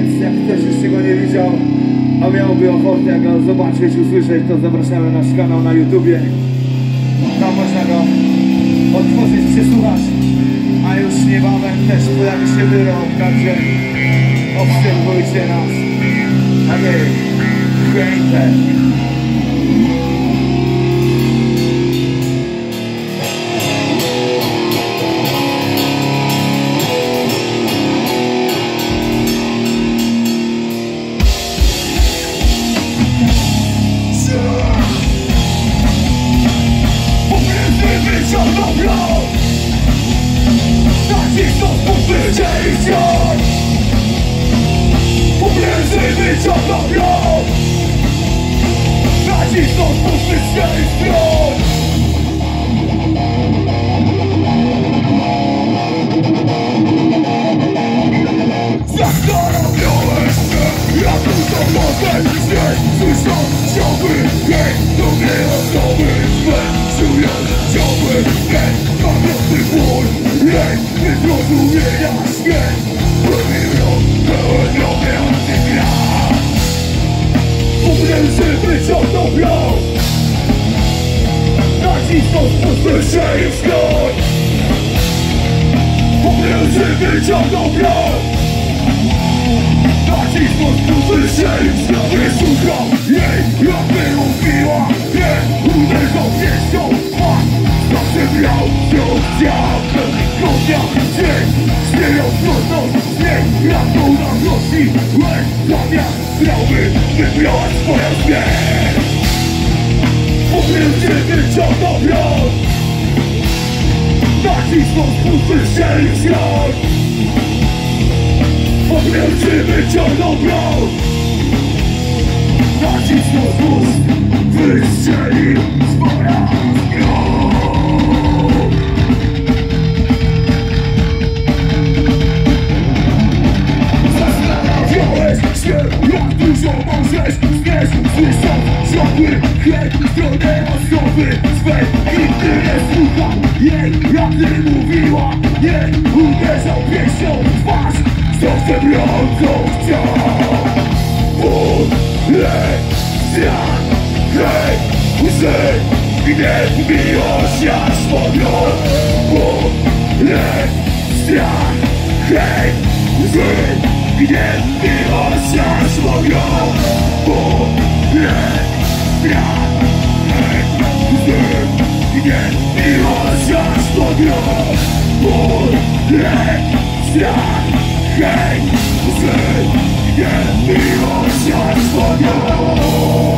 Jak ktoś jeszcze go nie widział, a miałby ochotę go zobaczyć, usłyszeć, to zapraszamy na nasz kanał na YouTubie. Tam można go otworzyć, przesłuchać, a już niebawem też pojawi się wyrok, także obserwujcie nas. Tak jest, piękne. Wyciągnął broń, nacisnął spuszczeniu skrowy słuchał jej, jakby mówiła, nie uderzał pięścią w twarz. Zawsze brał ją chciał, go dnia w dzień, śmieją trudność z niej, jak to nadnosi łez. Zamiast brałby wybrać swoją śmierć. Mówił, że wyciągnął broń, nacisnął spuszczeniu skrowy. Czy wyciągnął broń, nacisnął spust, wystrzelił swoja broń. Zastanawiałeś się, jak dużo możesz znieść, słysząc ciągły chleb w stronę osoby swej. Nigdy nie słuchał jej, jak ty mówiła, nie uderzał pięścią w twarz. Zawsze brązą chciał uleciać, hej, łzy, gniew, miłość, jak szpodron. Uleciać, hej, łzy, gniew, miłość, jak szpodron. Uleciać, hej, łzy, gniew, miłość, jak szpodron. Uleciać, hej, łzy, gniew, miłość, jak szpodron.